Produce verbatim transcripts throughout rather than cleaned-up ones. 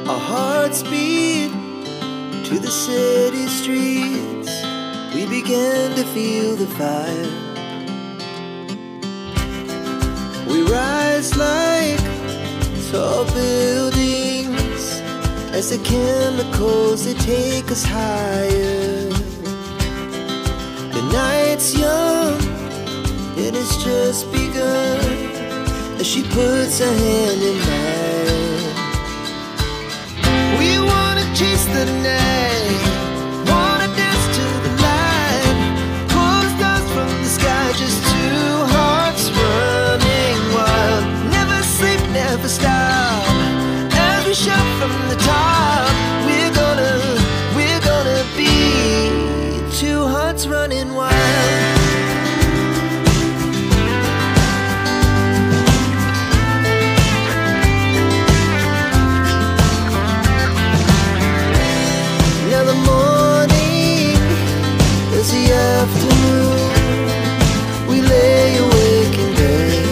Our hearts beat to the city streets. We began to feel the fire. We rise like tall buildings as the chemicals, they take us higher. The night's young, it has just begun, as she puts her hand in mine. We wanna chase the night, wanna dance to the light, pull stars from the sky, just two hearts running wild. Never sleep, never stop, as we shout from the top. We're gonna, we're gonna be two hearts running wild. Now the morning is the afternoon. We lay awake in bed.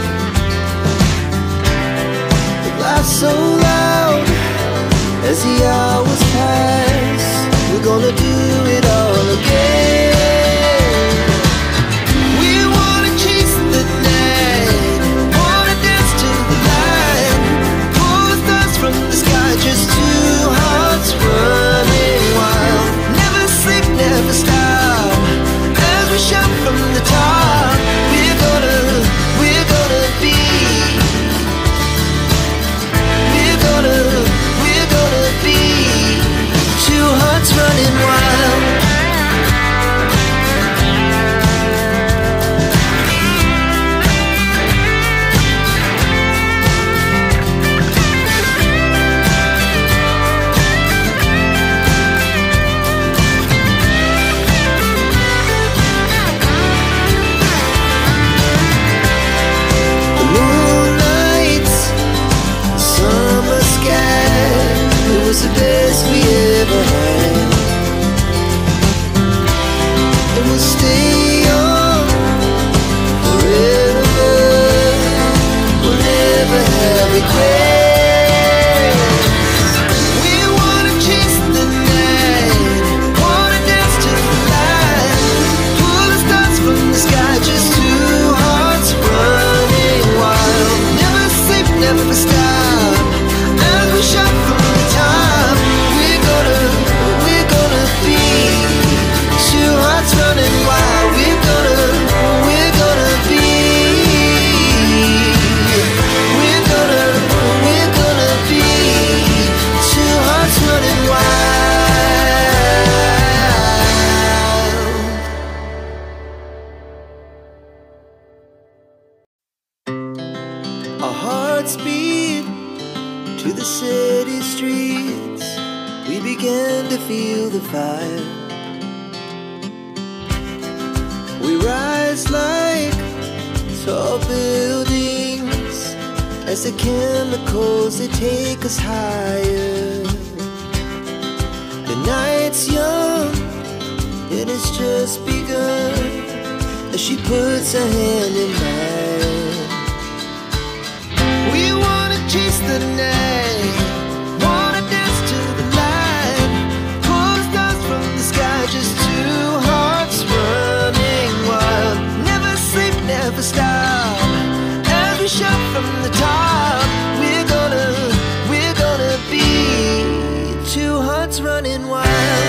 The laugh's so loud as the hours pass. We're gonna do it all again. We wanna chase the night, wanna dance to the light, pull the stars from the sky, just two hearts running wild. Never sleep, never stop, as we shout from the top. We're gonna, we're gonna be, we're gonna, we're gonna be two hearts running wild. The moonlight, summer sky, it was the best we ever had. And we'll stay on forever. We'll never have regrets. We wanna chase the night, wanna dance to the light, pull the stars from the sky, just two hearts running wild. Never sleep, never stop, as we shout from the top. We're gonna, we're gonna be two hearts running wild. We're gonna, we're gonna be, we're gonna, we're gonna be two hearts running wild. Our hearts beat to the city streets. We began to feel the fire. We rise like tall buildings as the chemicals, they take us higher. The night's young, it has just begun, as she puts her hand in mine. We wanna chase the night, wanna dance to the light, pull stars from the sky, just two hearts running wild. Never sleep, never stop, as we shout from the top. We're gonna, we're gonna be two hearts running wild.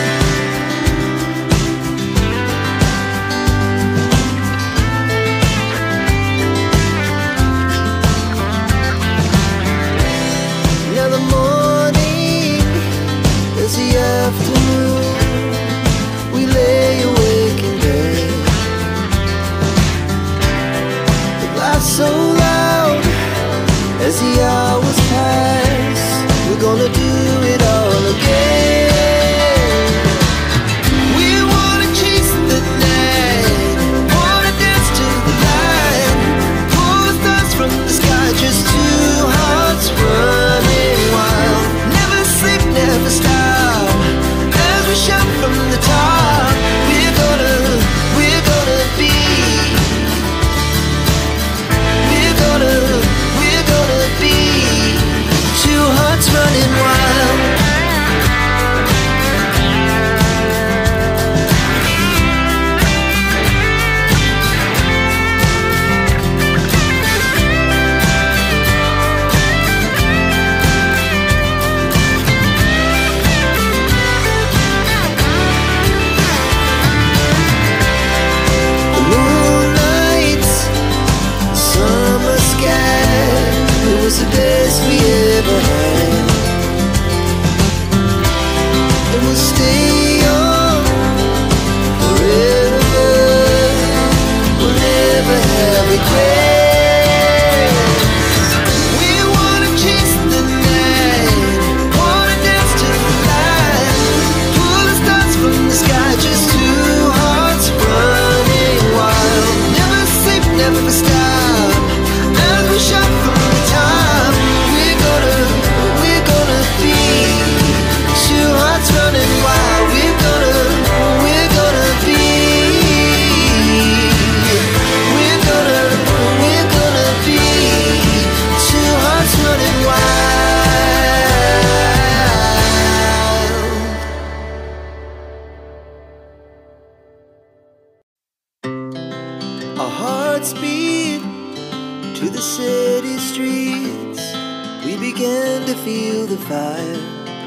we began to feel the fire.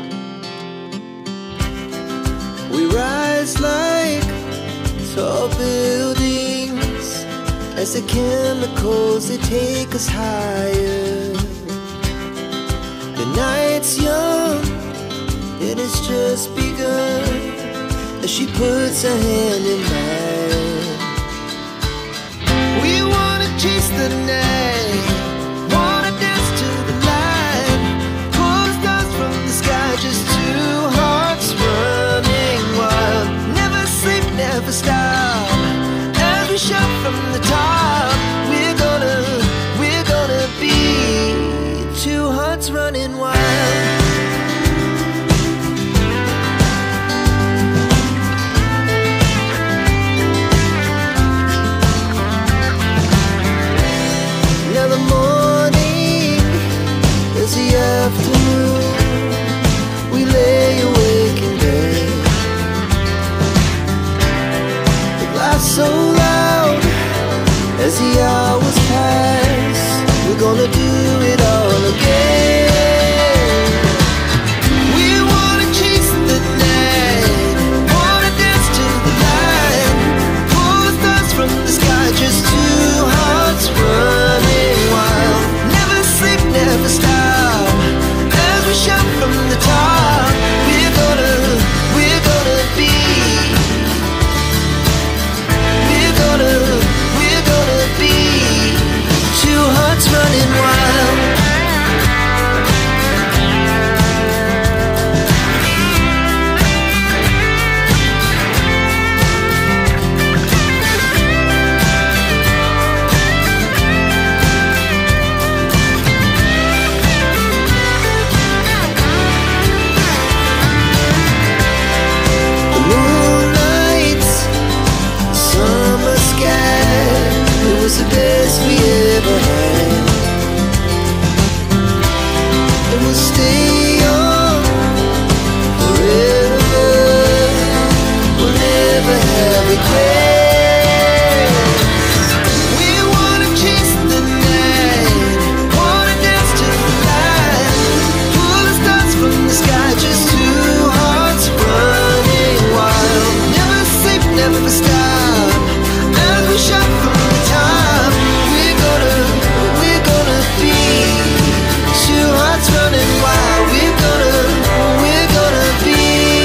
We rise like tall buildings as the chemicals, they take us higher. The night's young, it has just begun, as she puts her hand in mine. We wanna chase the night, wanna dance to the light, pull the stars from the sky, just two hearts running wild. Never sleep, never stop, as we shout from the top. We're gonna, we're gonna be two hearts running wild. Afternoon, we lay awake in bed. The laughs so loud as the hours pass. We're gonna do it all again. We wanna chase the night, wanna dance to the light, pull the stars from the sky, just two hearts running wild. Never sleep, never stop, we shout from the top. We're gonna, we're gonna be, we're gonna, we're gonna be two hearts running wild. The best we ever had, and we'll stay young forever. We'll never have regrets. We wanna chase the night, wanna dance to the light, pull the stars from the sky, just two hearts running wild. Never sleep, never stop, as we shout from the top. Running wild, we're gonna, we're gonna be,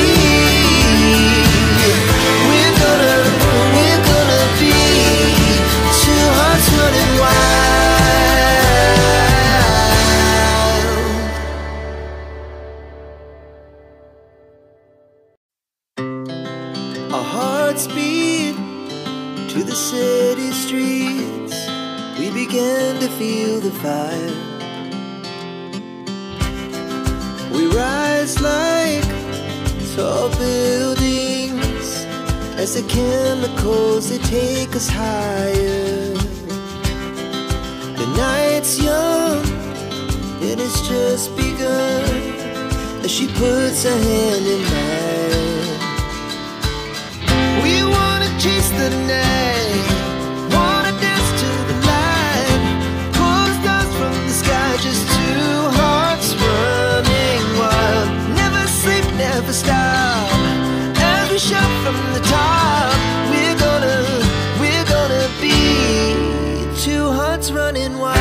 we're gonna, we're gonna be two hearts running wild. Our hearts beat to the city streets. We began to feel the fire. We rise like tall buildings as the chemicals, they take us higher. The night's young, it has just begun, as she puts her hand in mine. We wanna chase the night, wanna dance to the light, pull the stars from the sky, just two hearts running wild. Never sleep, never stop, as we shout from the top. We're gonna, we're gonna be two hearts running wild.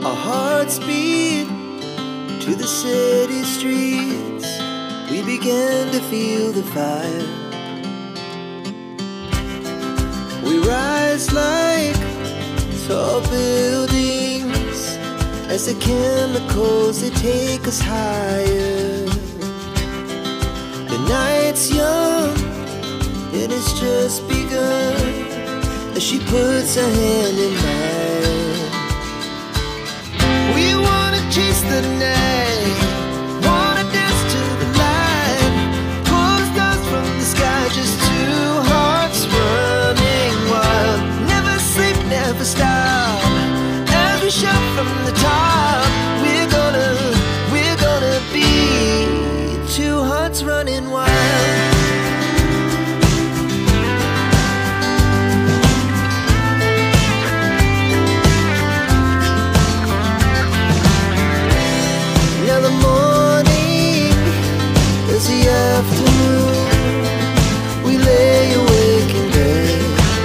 Our hearts beat to the city streets. We began to feel the fire. We rise like tall buildings as the chemicals, they take us higher. The night's young and it's just begun as she puts her hand in mine. We wanna chase the night, wanna dance to the light, pull the stars from the sky, just two hearts running wild. Never sleep, never stop, as we shout from the top. We're gonna, we're gonna be two hearts running wild. Afternoon, we lay awake in bed.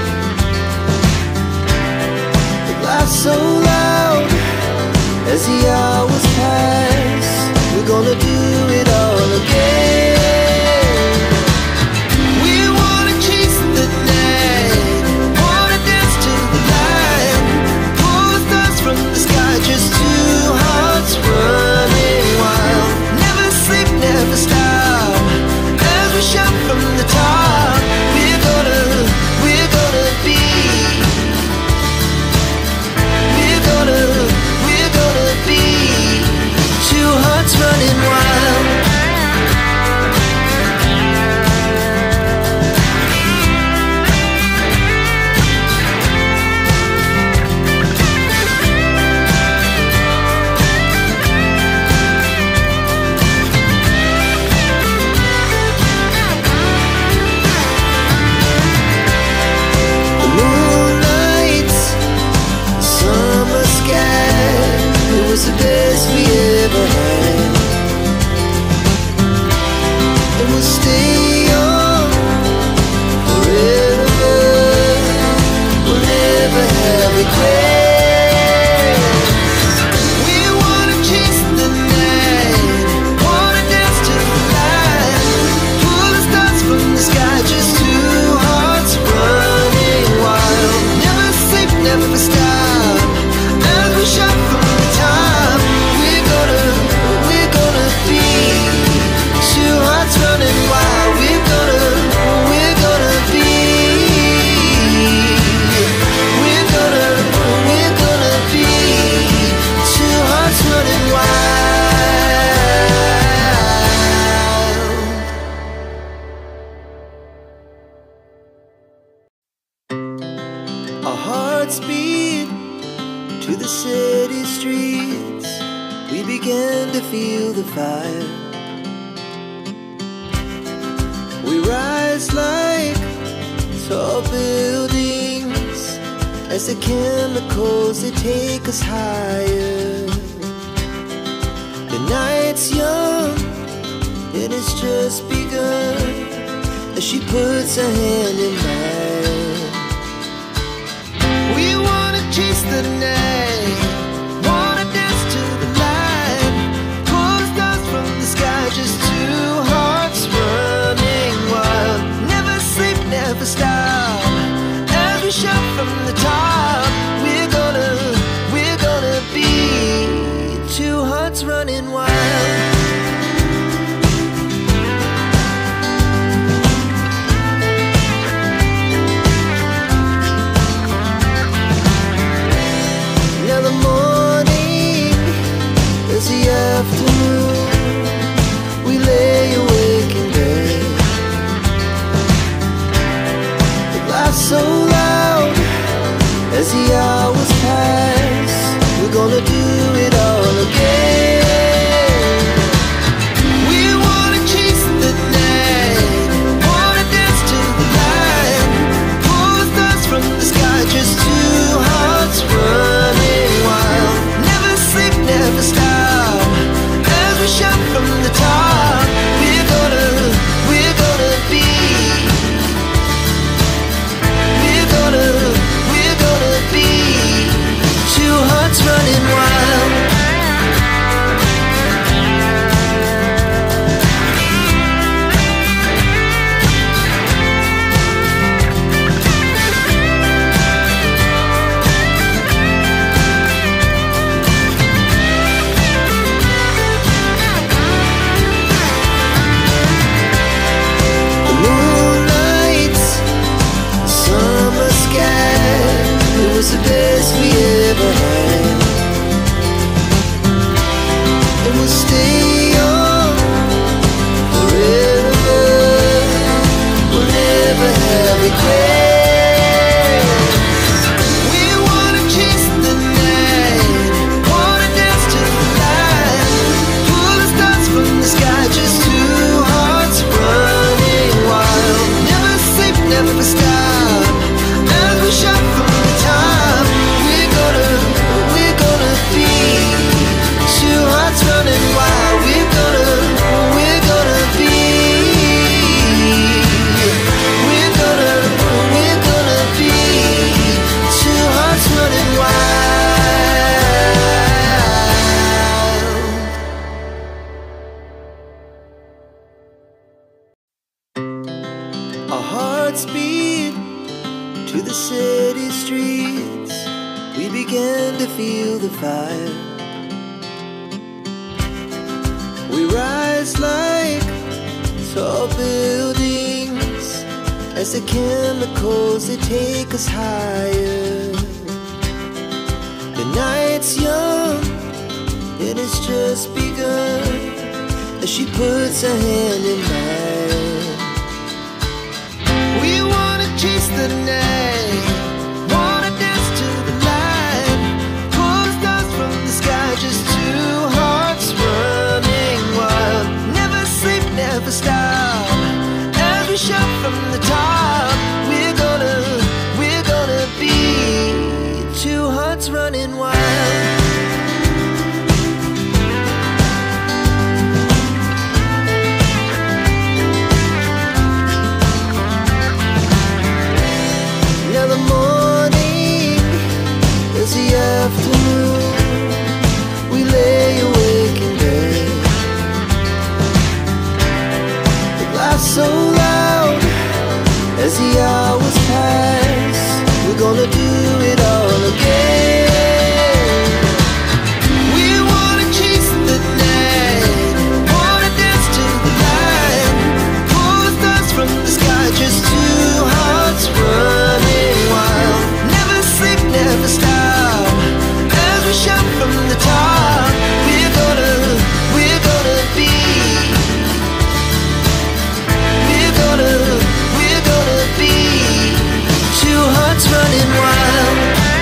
It laughs so loud as the hours pass. We're gonna do it all again. We wanna chase the night, wanna dance to the light, pull the stars from the sky, just two hearts running wild. Never sleep, never stop, we shout from the top. We're gonna, we're gonna be, we're gonna, we're gonna be two hearts running wild. The best we ever had, and we'll stay on forever. We'll never have regrets. We wanna chase the night, wanna dance to the light, pull the stars from the sky, just two hearts running wild. Never sleep, never stop, as we shout from the top. Running wild, we're gonna, we're gonna be, we're gonna, we're gonna be two hearts running wild. Our hearts beat to the city streets. We began to feel the fire. We rise like tall buildings as the chemicals, they take us higher. The night's young and it's just begun as she puts her hand in mine. We wanna chase the night, wanna dance to the light, pull the stars from the sky, just two hearts running wild. Never sleep, never stop, as we shout from the top. We're gonna, we're gonna be two hearts running wild. Now the morning is the afternoon, we lay awake in bed. So loud as the hours pass. We're gonna do it all again. We wanna chase the night, wanna dance to the light, pull the stars from the sky, just two hearts running wild. Never sleep, never stop, as we shout from the top. We're gonna, we're gonna be, we're gonna be two hearts running wild. best we ever had. And we'll stay young forever. We'll never have regrets. We wanna chase the night, wanna dance to the light, pull the stars from the sky, just two hearts running wild. Never sleep, never stop, as we shout from the top. We're gonna, we're gonna be two hearts running wild. We're gonna, we're gonna be, we're gonna, we're gonna be two hearts running wild. Our hearts beat to the city streets. We began to feel the fire. We rise like tall buildings as the chemicals, they take us higher. The night's young and it's just begun as she puts her hand in mine. We wanna chase the night, wanna dance to the light, pull stars from the sky, just two hearts running wild. Never sleep, never stop, as we shout from the top. We're gonna, we're gonna be two hearts running wild. Now the morning is the afternoon. We lay awake in bed. The laughs so loud as the hours pass. We're gonna do it all again. We wanna chase the night, wanna dance to the light, pull the stars from the sky, just two hearts running wild. Never sleep, never stop, as we shout from the top. We're gonna, we're gonna be, we're gonna, we're gonna be two hearts running wild.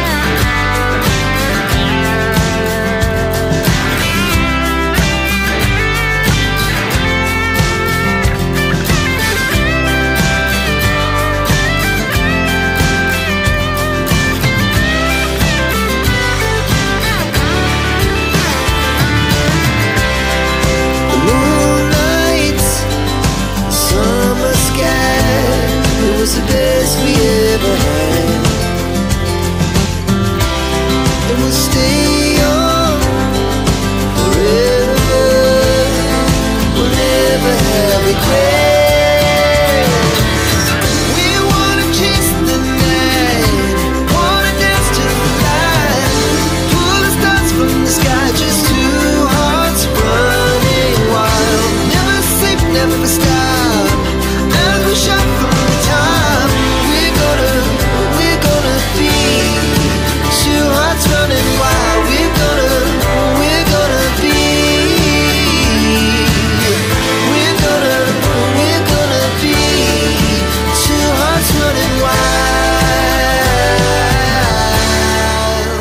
The moonlight, summer sky, it was the best we ever had. And we'll stay young forever. We'll never have regrets. We wanna chase the night, wanna dance to the light, pull the stars from the sky, just two hearts running wild. Never sleep, never stop, as we shout from the top. We're gonna, we're gonna be two hearts running wild. We're gonna, we're gonna be, we're gonna, we're gonna be two hearts running wild.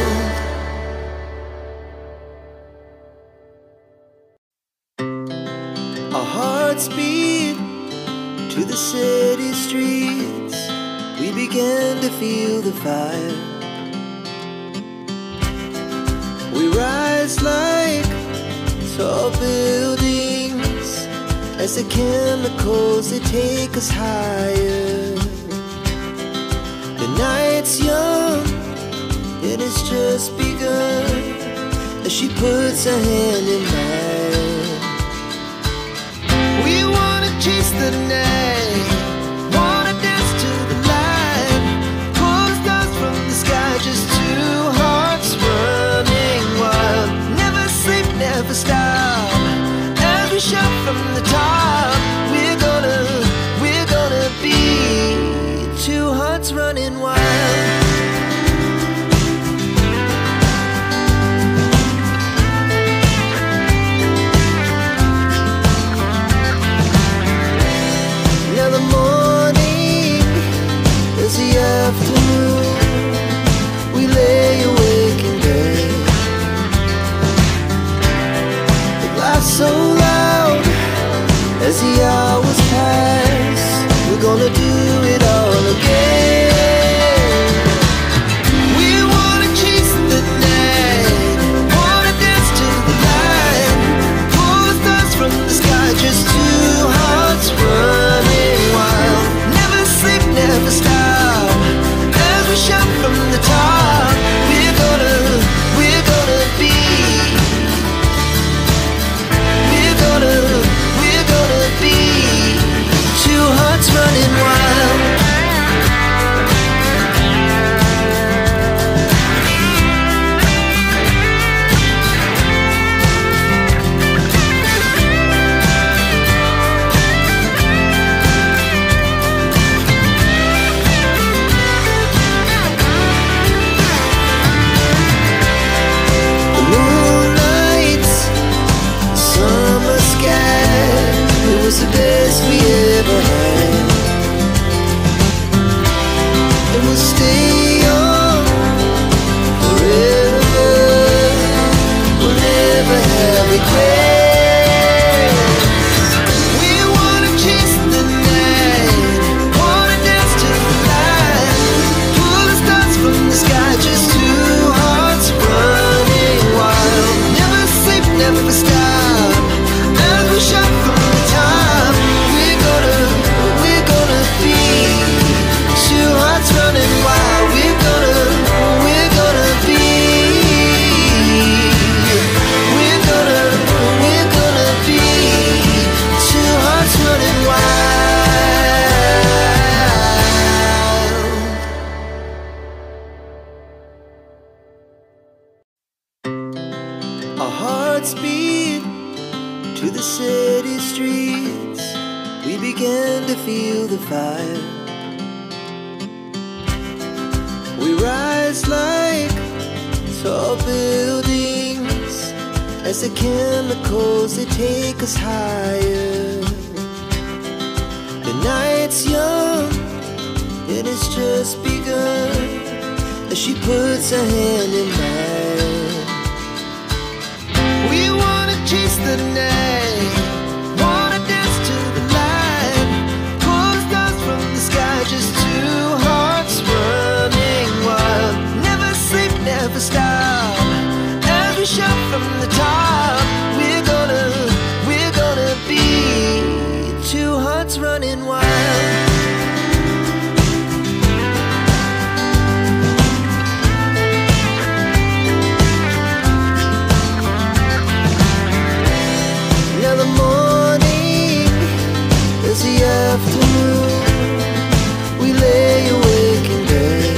Our hearts beat to the city streets. We began to feel the fire. We rise like tall buildings as the chemicals, they take us higher. The night's young and it's just begun as she puts her hand in mine. We wanna chase the night, wanna dance to the light, pull stars from the sky, just two hearts running wild. Never sleep, never stop, as we shout from the top. We're gonna, we're gonna be two hearts running wild. Our hearts beat to the city streets. We began to feel the fire. We rise like tall buildings as the chemicals, they take us higher. The night's young and it's just begun as she puts her hand in mine. We wanna chase the night, wanna dance to the light, pull the stars from the sky, just two hearts running wild. Never sleep, never stop, as we shout from the top. We're gonna, we're gonna be two hearts running wild. Now the morning is the afternoon. We lay awake in bed.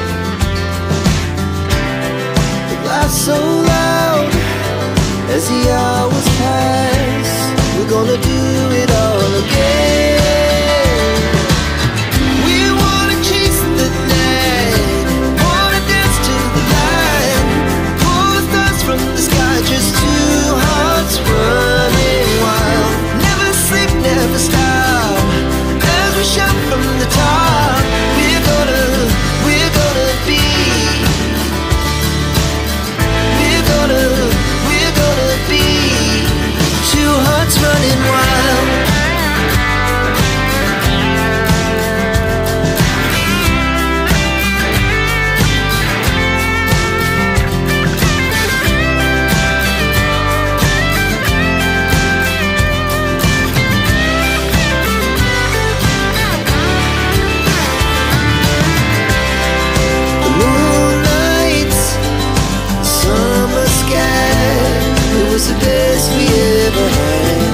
The laugh's so loud as the hours pass. We're gonna do it all again. We wanna chase the night, wanna dance to the light, pull the stars from the sky, just two hearts running wild. Never sleep, never stop, as we shout from the top. We're gonna, we're gonna be, we're gonna, we're gonna be two hearts running wild. The moonlight, summer sky, it was the best we ever had.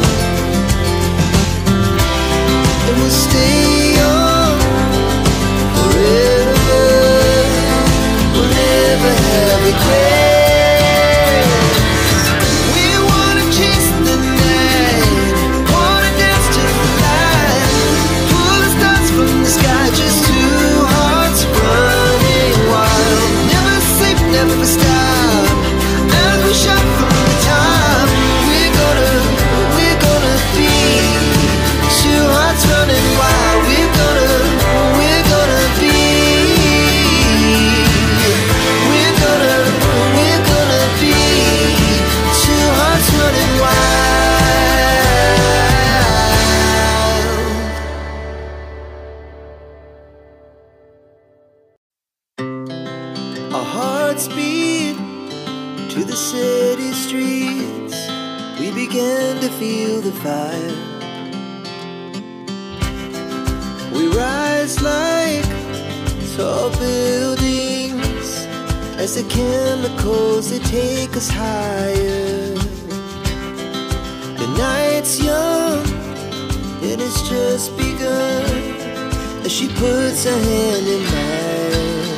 And we'll stay young forever. We'll never have regrets. We wanna chase the night, wanna dance to the light, pull the stars from the sky, just two hearts running wild. Never sleep, never stop, as we shout from the top. We're gonna, we're gonna be two hearts running wild. We're gonna, we're gonna be, we're gonna, we're gonna be two hearts running wild. Our hearts beat to the city streets. We began to feel the fire. We rise like tall buildings as the chemicals, they take us higher. The night's young and it's just begun as she puts her hand in mine.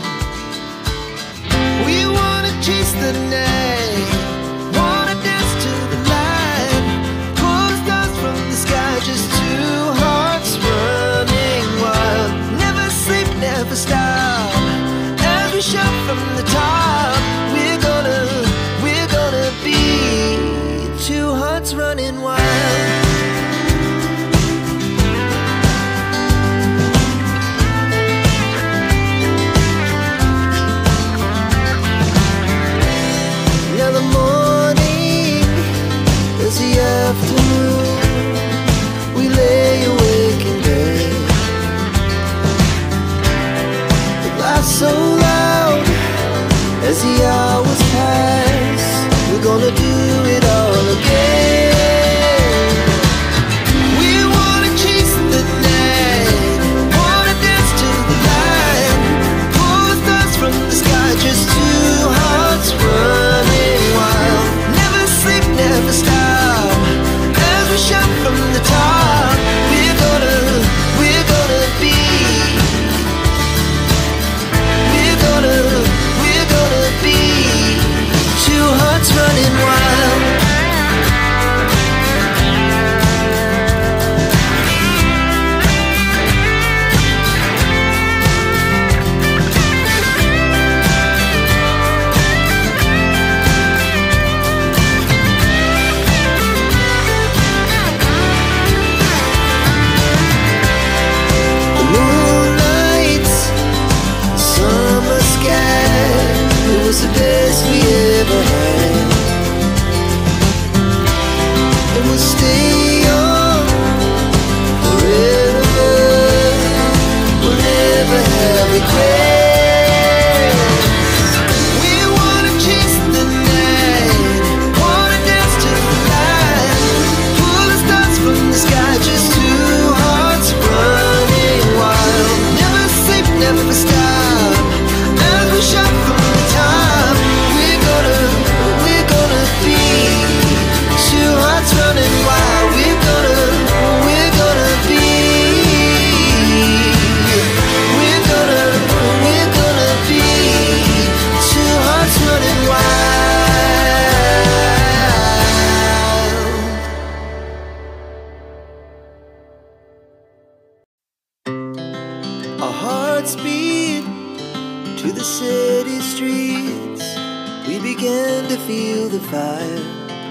We wanna chase the night, wanna dance to the light, pull the stars from the sky, just two hearts running wild. Never sleep, never stop, as we shout from the top. We're gonna, we're gonna be two hearts running wild. began to feel the fire.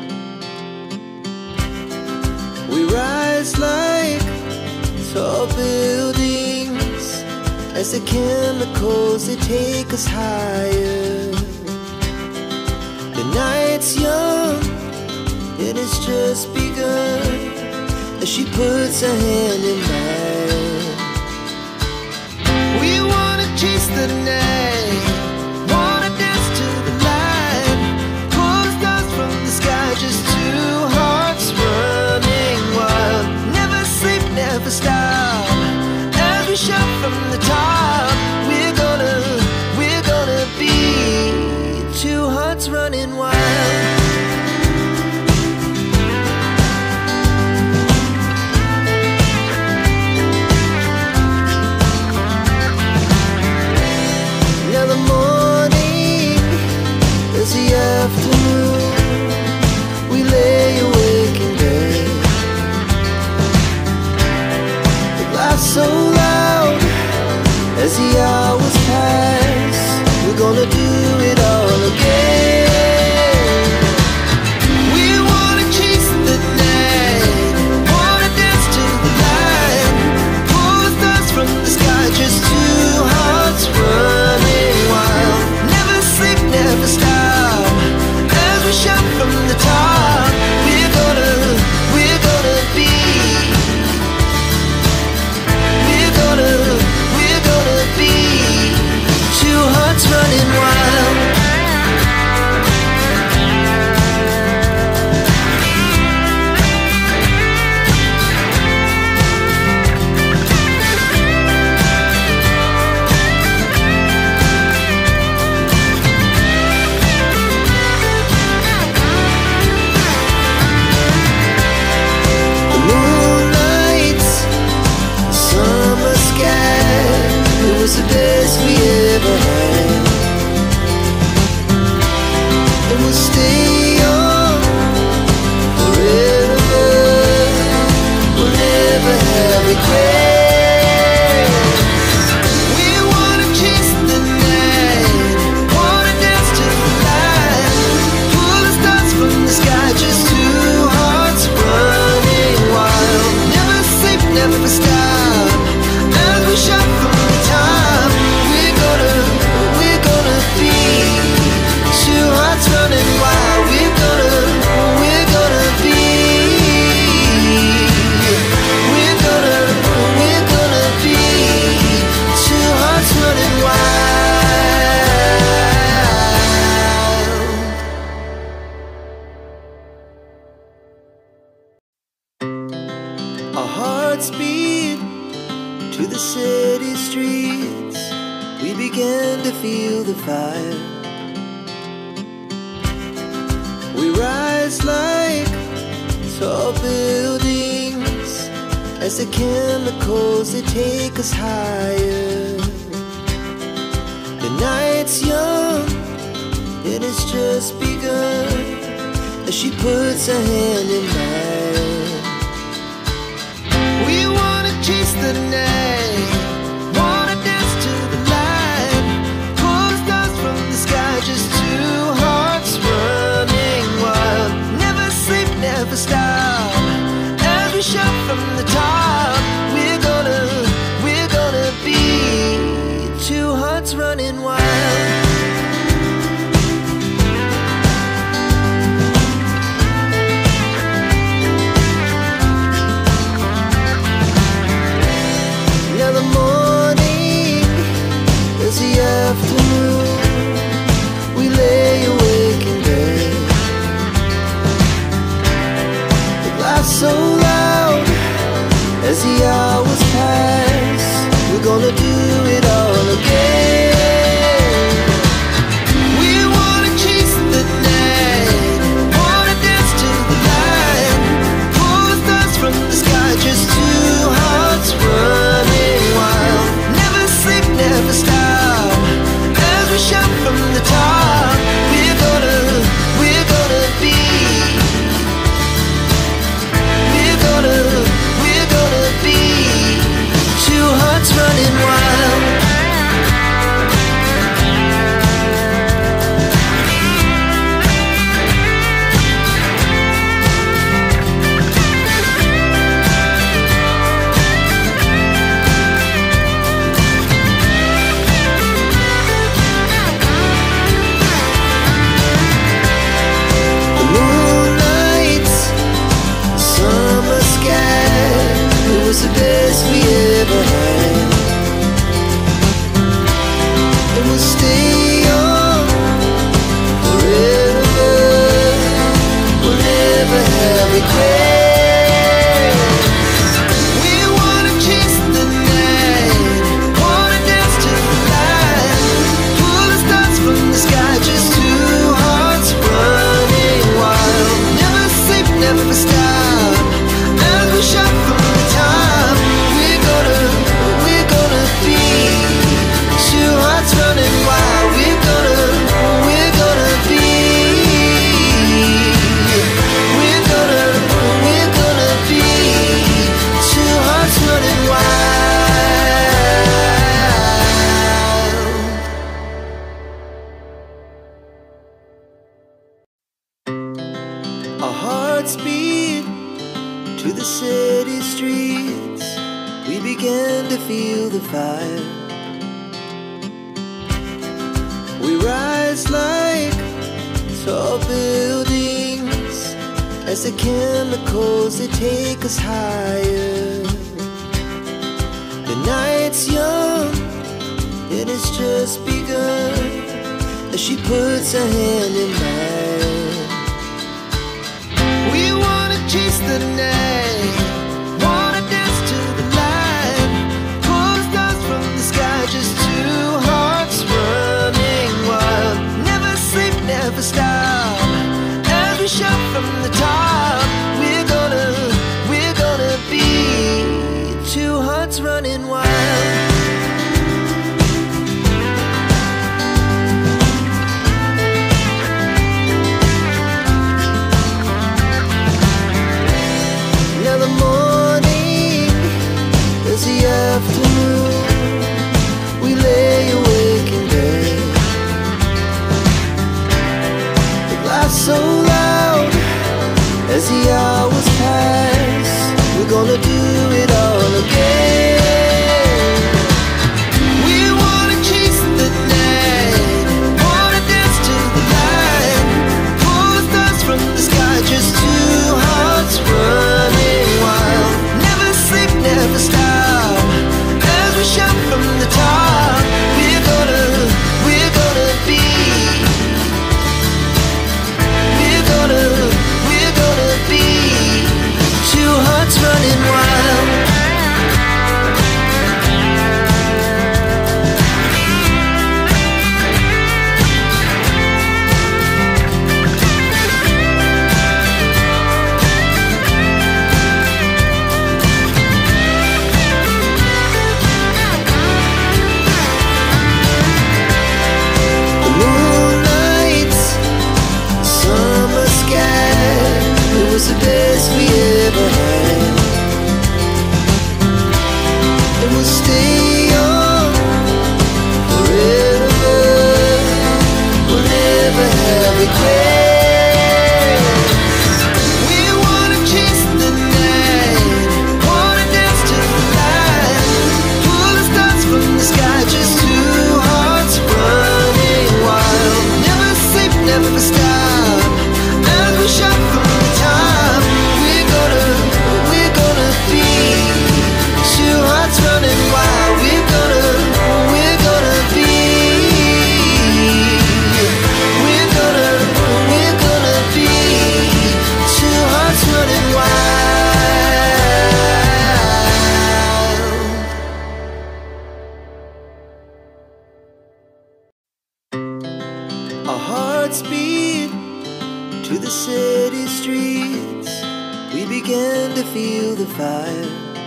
We rise like tall buildings as the chemicals, they take us higher. The night's young, it has just begun, as she puts her hand in mine. We wanna chase the night, wanna dance to the light, pull the stars from the sky, just two hearts running wild. Never sleep, never stop, as we shout from the top. We're gonna, we're gonna be two hearts running wild. Now the morning is the afternoon, we lay awake in bed. The laugh's so loud as the hours pass, we're gonna do it all again. We wanna chase the night, wanna dance to the light, pull the stars from the sky, just two hearts running wild. Never sleep, never stop, as we shout from the top. We're gonna, we're gonna be, we're gonna, we're gonna be two hearts running wild. The moonlight, summer sky, it was the best we ever had. And we'll stay on forever, we'll never have regrets. We wanna chase the night, wanna dance to the light, pull the stars from the sky, just two hearts running wild. Never sleep, never stop, as we shout from the top. We're gonna, we're gonna be two hearts running wild. We're gonna, we're gonna be, we're gonna, we're gonna be two hearts running wild. Our hearts beat to the city streets, we began to feel the fire. We rise like tall buildings as the chemicals, they take us higher. The night's young, it has just begun, as she puts her hand in mine. We wanna chase the night, wanna dance to the light, pull the stars from the sky, just two hearts running wild. Never sleep, never stop, as we shout from the top. We're gonna, we're gonna be two hearts running wild. hearts beat to the city streets. We began to feel the fire. We rise like tall buildings as the chemicals, they take us higher. The night's young, it has just begun, as she puts her hand in mine. We wanna chase the night, wanna dance to the light, pull the stars from the sky, just two hearts running wild. Never sleep, never stop, as we shout from the top. We're gonna, we're gonna be two hearts running wild. Afternoon, we lay awake in bed. The laughs so loud as the hours pass. We're gonna do it all again. We wanna chase the night, wanna dance to the light, pull the stars from the sky, just two hearts running wild. Never sleep, never stop, shout from the top. We're gonna, we're gonna be, we're gonna, we're gonna be two hearts running wild. The best we ever had, and we'll stay young forever. We'll never have regrets. We wanna chase the night, wanna dance to the light, pull the stars from the sky, just two hearts running wild. Never sleep, never stop, as we shout from the top. Running wild, we're gonna, we're gonna be, we're gonna, we're gonna be two hearts running wild. Our hearts beat to the city streets. We began to feel the fire.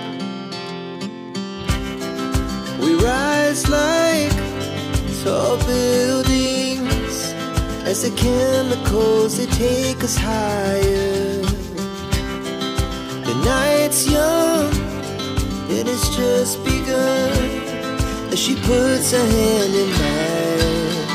We rise like tall buildings as the chemicals, they take us higher. The night's young, it has just begun, as she puts her hand in mine.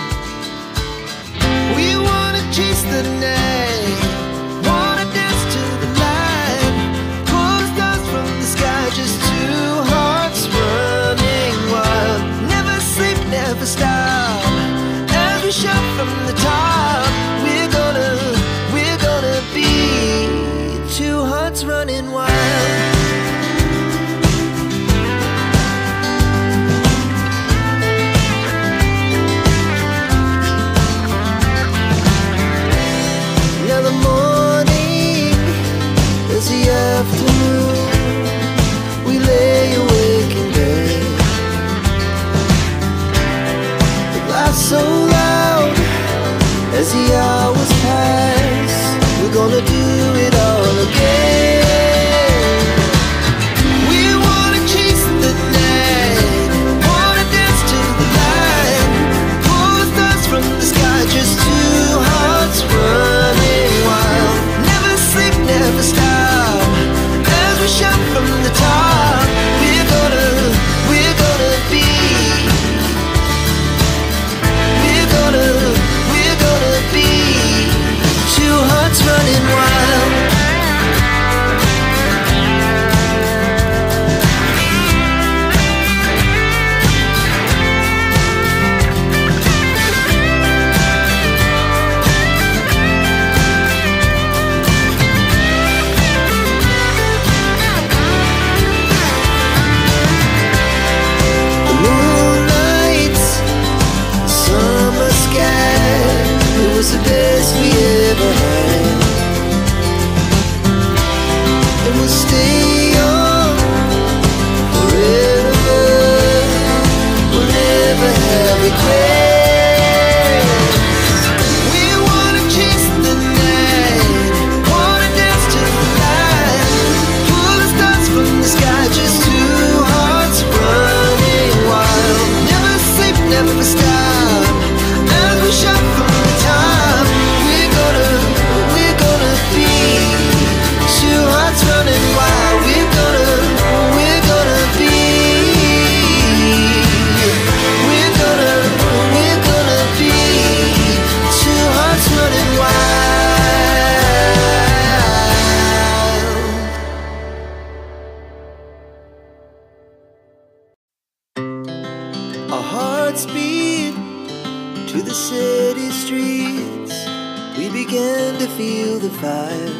We wanna chase the night, wanna dance to the light, pull the stars from the sky, just two hearts running wild. Never sleep, never stop, as we shout from the top. We're gonna, we're gonna be two hearts running wild. Now the morning is the afternoon, we lay awake in bed. So loud as the hours pass. We're gonna do it all again. We wanna chase the night, wanna dance to the light, pull the stars from the sky, just two hearts running wild. Never sleep, never stop, as we shout from the top. We're gonna, we're gonna be, we're gonna be two hearts running wild. ever had. And we'll stay young forever. We'll never have regrets. We wanna chase the night, wanna dance to the light, pull the stars from the sky, just two hearts running wild. Never sleep, never stop, as we shout from the top. We're gonna, we're gonna be two hearts running wild. We're gonna, we're gonna be, we're gonna, we're gonna be two hearts running wild. Our hearts beat to the city streets. We began to feel the fire.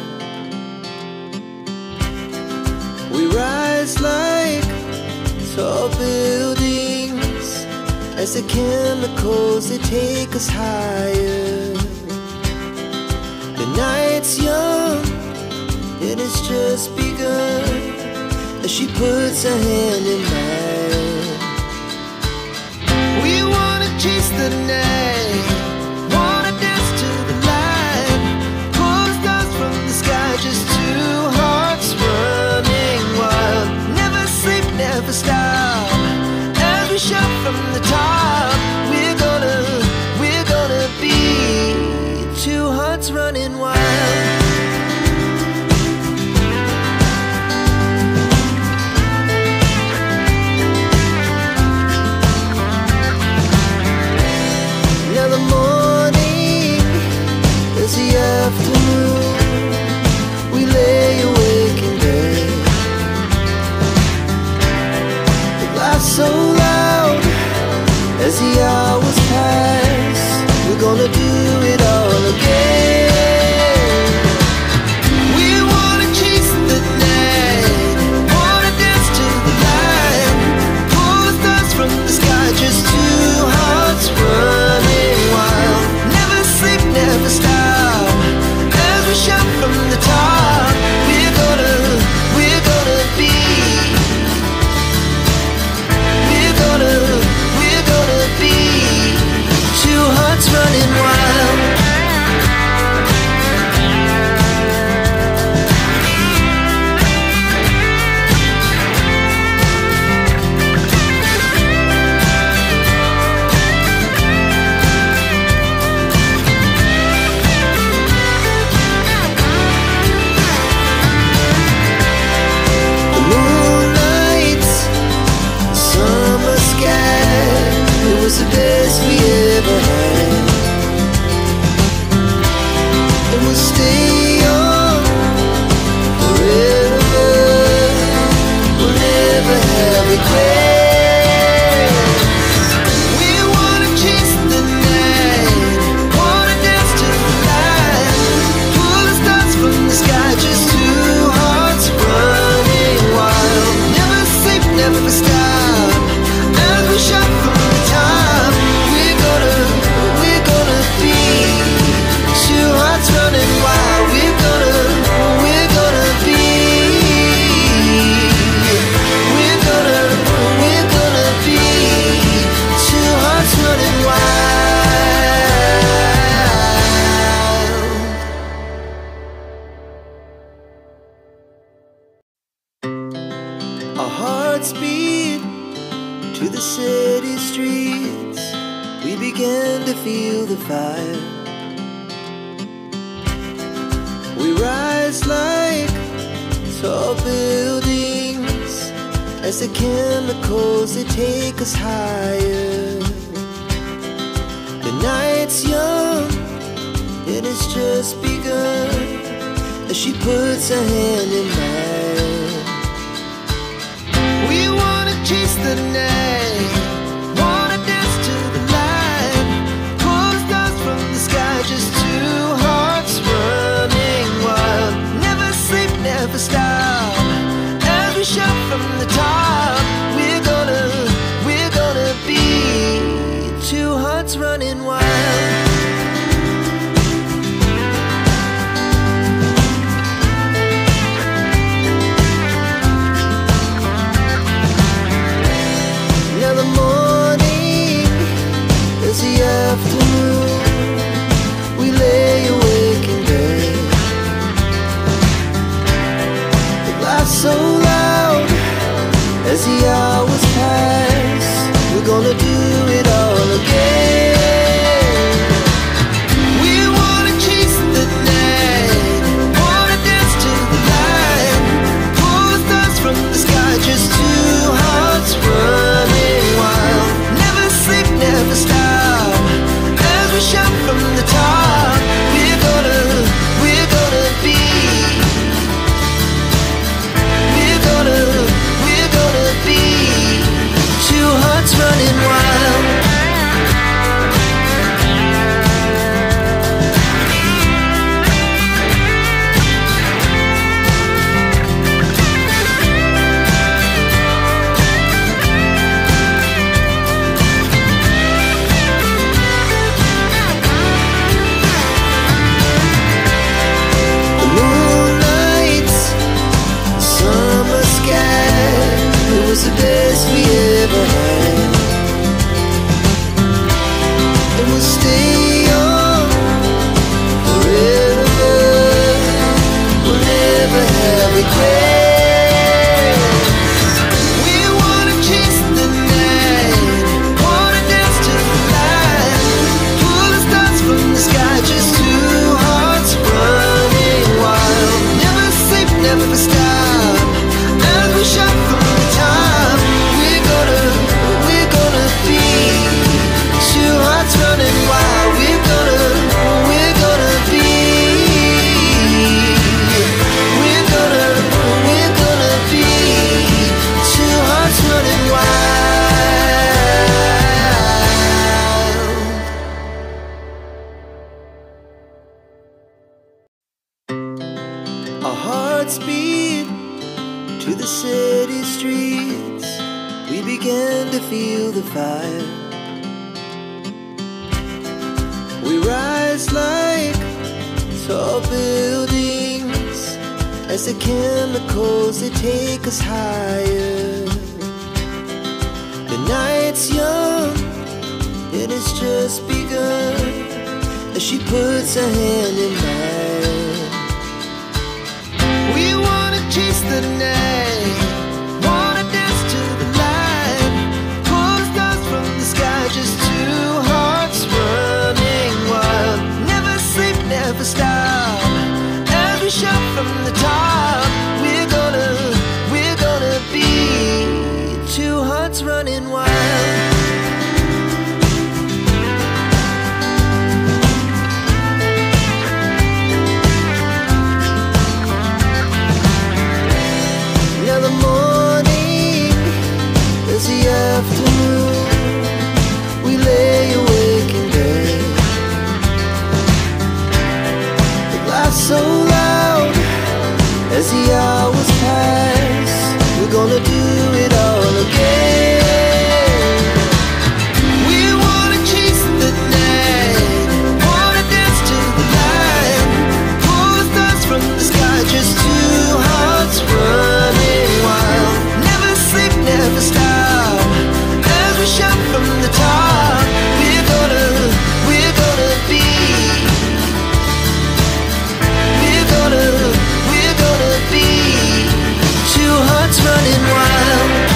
We rise like tall buildings as the chemicals, they take us higher. The night's young, it has just begun, as she puts her hand in mine. We wanna chase the night, wanna dance to the light, pull the stars from the sky, just two hearts running wild. Never sleep, never stop, as we shout from the top. We're gonna, we're gonna be two hearts running wild. Now the morning is the afternoon. We lay awake in bed. The laughs so loud as the hours pass. We're gonna do it all again. We wanna chase the night, wanna dance to the light, pull the stars from the sky, just two hearts running wild. Never sleep, never stop, as we shout from the top. We're gonna, we're gonna be, we're gonna, we're gonna be two hearts running wild. The moonlight, summer sky, it was the best we ever had. And we'll stay young forever. We'll never have regrets. We wanna chase the night, wanna dance to the light, pull the stars from the sky, just two hearts running wild. Never sleep, never stop, as we shout from the top. We're gonna, we're gonna be two hearts running wild. We're gonna, we're gonna be, we're gonna, we're gonna be two hearts running wild. Our hearts beat to the city streets. We began to feel the fire. We rise like tall buildings as the chemicals, they take us higher. The night's young, it has just begun, as she puts her hand in mine. We wanna chase the night, wanna dance to the light, pull the stars from the sky, just two hearts running wild. Never sleep, never stop, as we shout from the top. We're gonna, we're gonna be two hearts running wild. Our hearts beat to the city streets. We began to feel the fire. We rise like tall buildings as the chemicals, they take us higher. The night's young, it has just begun, as she puts her hand in mine. We wanna chase the night, wanna dance to the light, pull the stars from the sky, just two hearts running wild. Never sleep, never stop, as we shout from the top. We're gonna, we're gonna be two hearts running wild. Afternoon, we lay awake in bed. It laughs so loud as the hours pass. We're gonna do it all again. We wanna chase the night, wanna dance to the light, pull the stars from the sky, just two hearts running wild. Never sleep, never stop, we shout from the top. We're gonna, we're gonna be, we're gonna, we're gonna be two hearts running wild.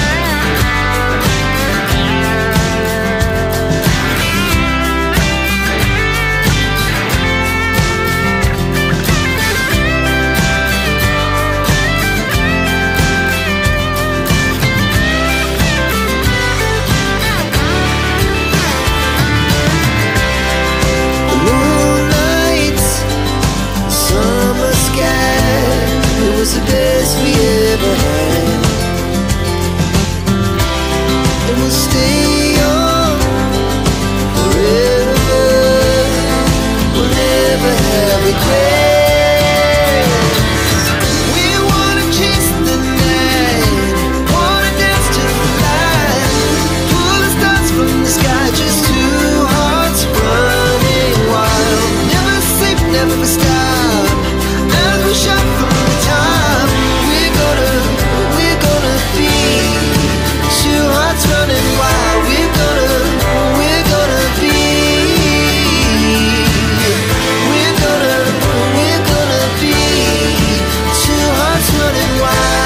The best we ever had, and we'll stay young forever. We'll never have regrets. We wanna chase the night, wanna dance to the light, pull the stars from the sky, just two hearts running wild. Never sleep, never stop, as we shout from the top. Running wild, we're gonna, we're gonna be, we're gonna, we're gonna be two hearts running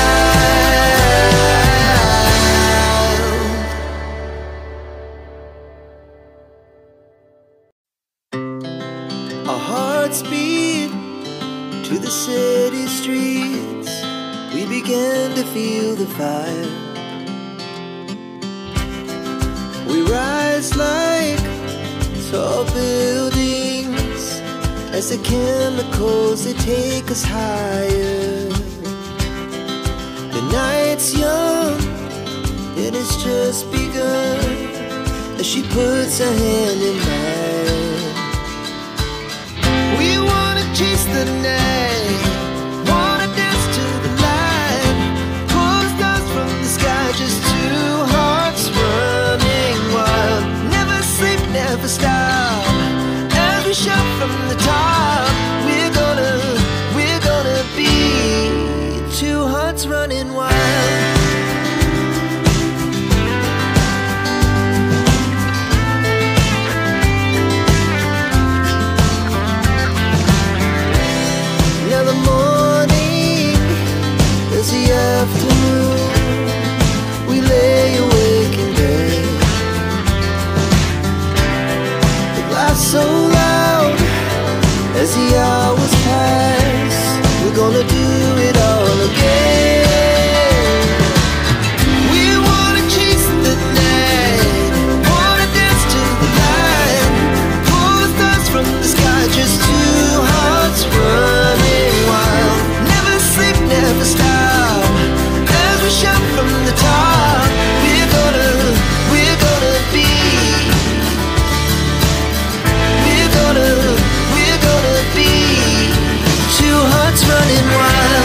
wild. Our hearts beat to the city streets. We began to feel the fire. We rise like tall buildings as the chemicals, they take us higher. The night's young, it has just begun, as she puts her hand in mine. We wanna chase the night, wanna dance to the light, pull the stars from the sky, just two hearts running wild. Never sleep, never stop, as we shout from the top. We're gonna, we're gonna be two hearts running wild. Now the morning is the afternoon, we lay awake in bed. So loud as the hours pass. We're gonna do it all again. We wanna chase the night, wanna dance to the light, pull the stars from the sky, just two hearts running wild. Never sleep, never stop, as we shout from the top. We're gonna, we're gonna be, we're gonna be two hearts running wild.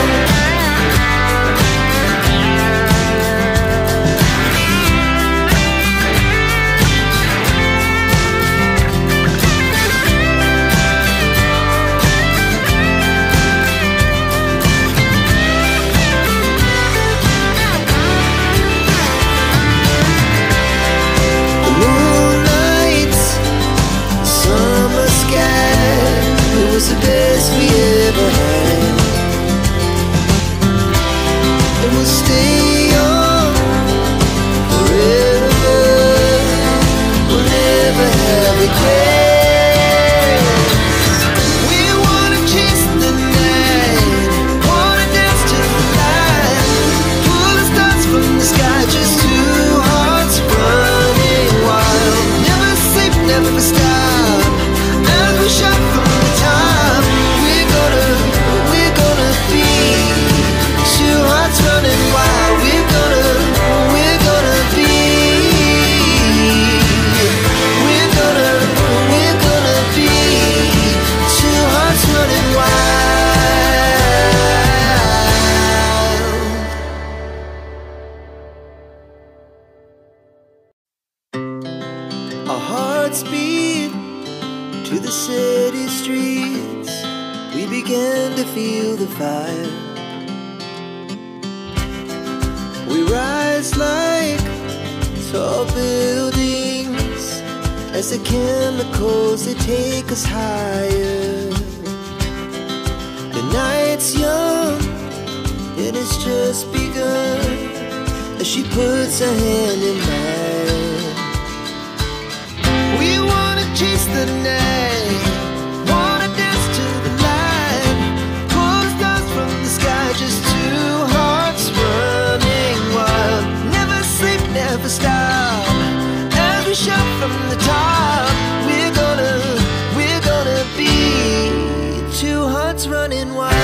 we began to feel the fire. We rise like tall buildings as the chemicals, they take us higher. The night's young, and it's just begun, as she puts her hand in mine. We wanna chase the night, wanna dance to the light, pull stars from the sky, just two hearts running wild. Never sleep, never stop, as we shout from the top. We're gonna, we're gonna be two hearts running wild.